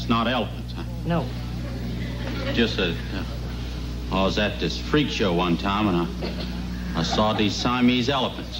It's not elephants, huh? No. Just I was at this freak show one time, and I saw these Siamese elephants.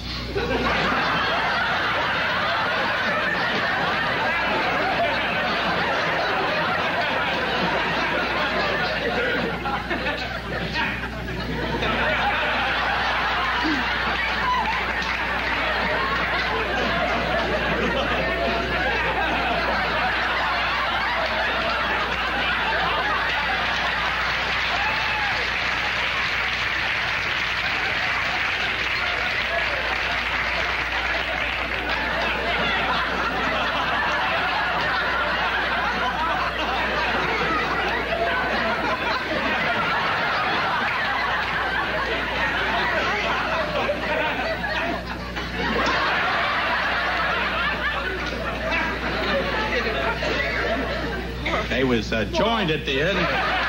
They was joined at the end.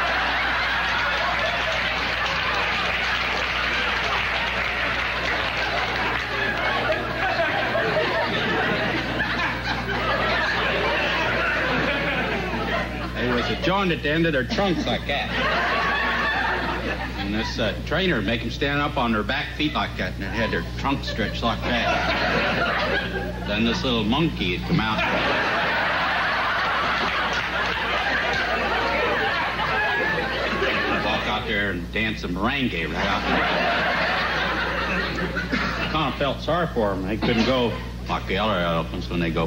They was joined at the end of their trunks like that. And this trainer would make them stand up on their back feet like that, and they had their trunks stretched like that. Then this little monkey would come out. Out there and dance a merengue right out there. I kind of felt sorry for them. They couldn't go like the other elephants when they go.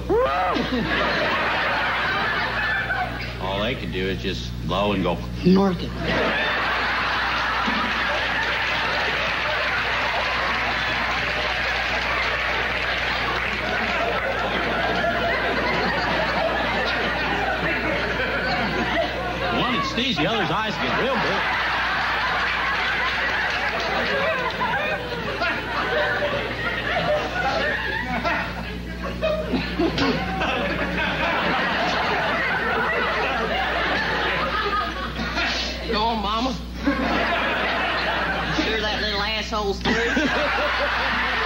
All they could do is just blow and go. Norkin. One that sneezes, the other's eyes get real big. Go on, Mama. You sure that little asshole's through?